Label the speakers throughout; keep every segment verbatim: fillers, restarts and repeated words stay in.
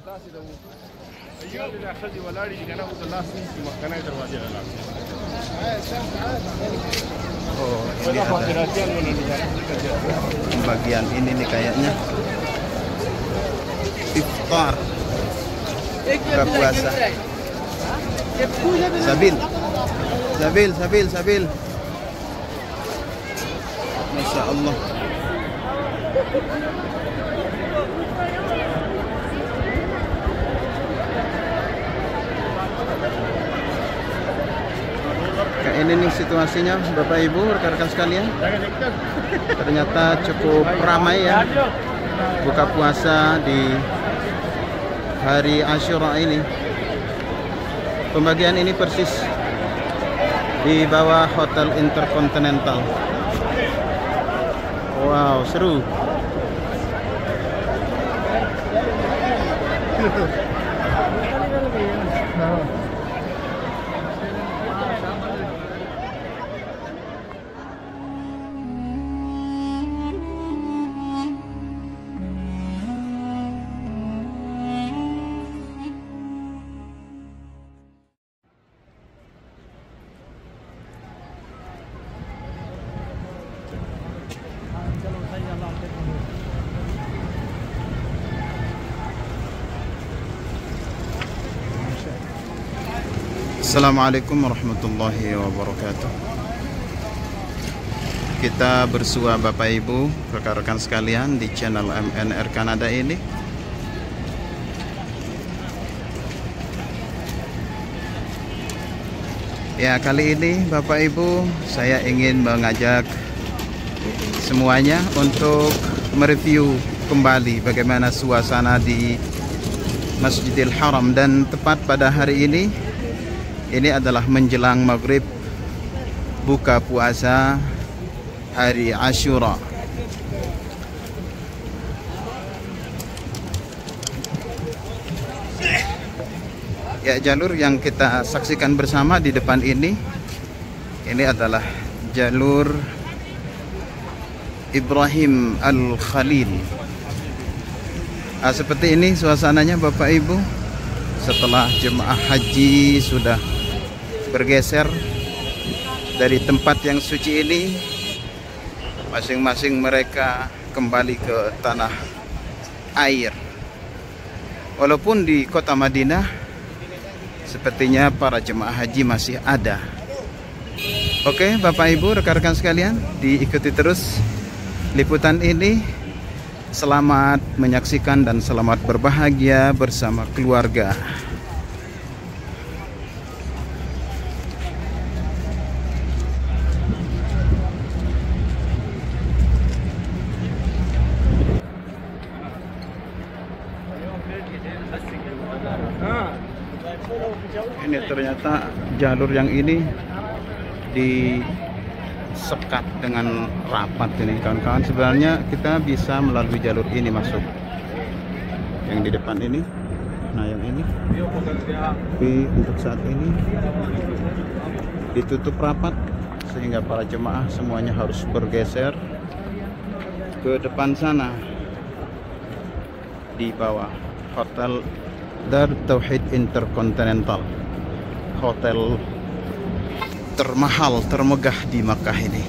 Speaker 1: Oh, ini ada bagian ini nih kayaknya iftar buka puasa. Sabil, sabil, sabil, sabil. Masya Allah. Kayak ini nih situasinya Bapak Ibu, rekan-rekan sekalian. Ternyata cukup ramai ya buka puasa di hari Asyura ini. Pembagian ini persis di bawah Hotel Intercontinental. Wow, seru. Assalamualaikum warahmatullahi wabarakatuh. Kita bersua Bapak Ibu, rekan-rekan sekalian di channel M N R Kanada ini. Ya, kali ini Bapak Ibu saya ingin mengajak semuanya untuk mereview kembali bagaimana suasana di Masjidil Haram, dan tepat pada hari ini ini adalah menjelang maghrib buka puasa hari Asyura. Ya, jalur yang kita saksikan bersama di depan ini ini adalah jalur Ibrahim Al-Khalil. Nah, seperti ini suasananya Bapak Ibu setelah jemaah haji sudah bergeser dari tempat yang suci ini. Masing-masing mereka kembali ke tanah air. Walaupun di kota Madinah sepertinya para jemaah haji masih ada. Oke Bapak Ibu, rekan-rekan sekalian, diikuti terus liputan ini. Selamat menyaksikan dan selamat berbahagia bersama keluarga. Ini ternyata jalur yang ini disekat dengan rapat ini kawan-kawan. Sebenarnya kita bisa melalui jalur ini masuk yang di depan ini. Nah yang ini, tapi untuk saat ini ditutup rapat sehingga para jemaah semuanya harus bergeser ke depan sana di bawah Hotel Dar Tauhid Intercontinental, hotel termahal, termegah di Makkah ini.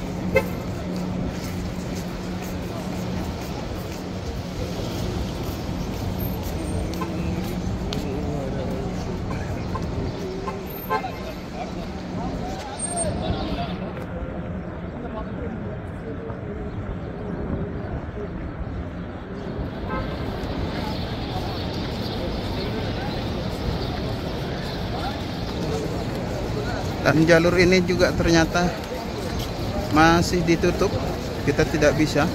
Speaker 1: Dan jalur ini juga ternyata masih ditutup. Kita tidak bisa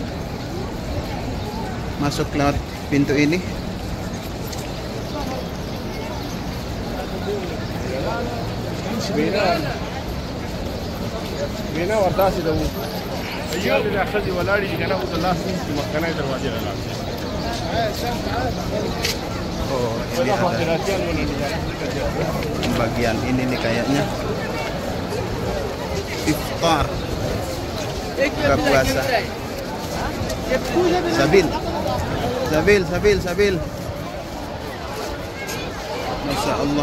Speaker 1: masuk lewat pintu ini. Oh, ini ada bagian ini nih kayaknya iftar buka puasa. Sabil, sabil, sabil, sabil. Masya Allah.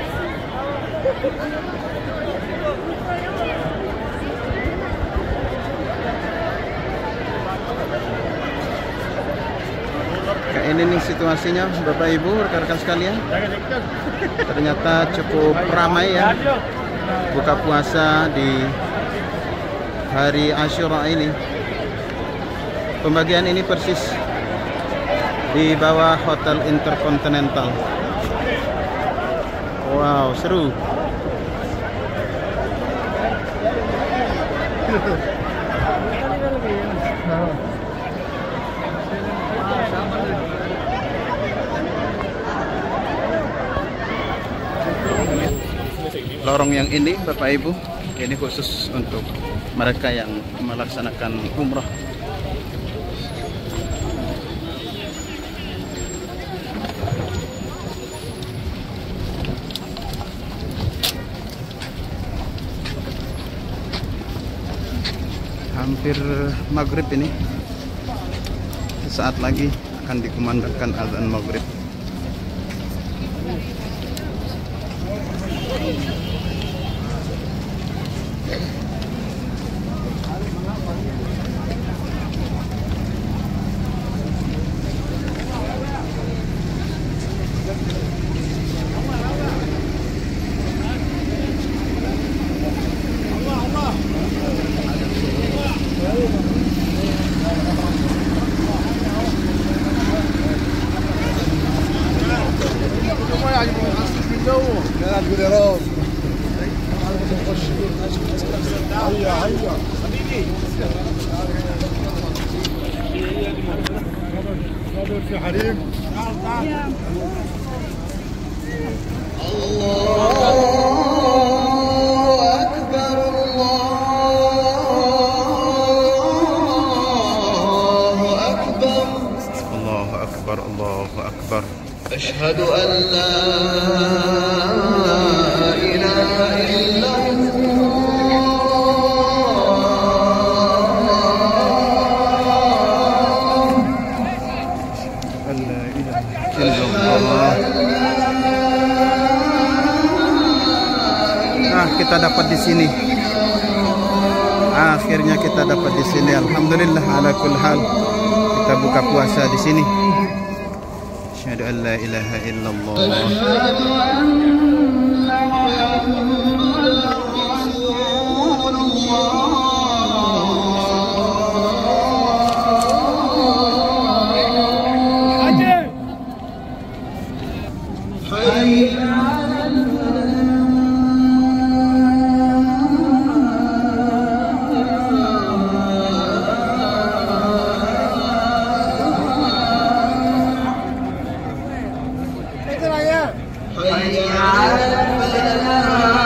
Speaker 1: Kayak ini nih situasinya Bapak Ibu, rekan-rekan sekalian. Ternyata cukup ramai ya buka puasa di hari Asyura ini. Pembagian ini persis di bawah Hotel Intercontinental. Wow, seru. Lorong yang ini Bapak Ibu, ini khusus untuk mereka yang melaksanakan umrah. Hampir maghrib ini, saat lagi akan dikumandangkan azan maghrib.
Speaker 2: أشهد أن لا إله إلا الله.
Speaker 1: Nah, kita dapat di sini. Akhirnya kita dapat di sini. Alhamdulillah ala kulli hal. Kita buka puasa di sini. Asyhadu an la ilaha illallah.
Speaker 2: حي على الفلاح.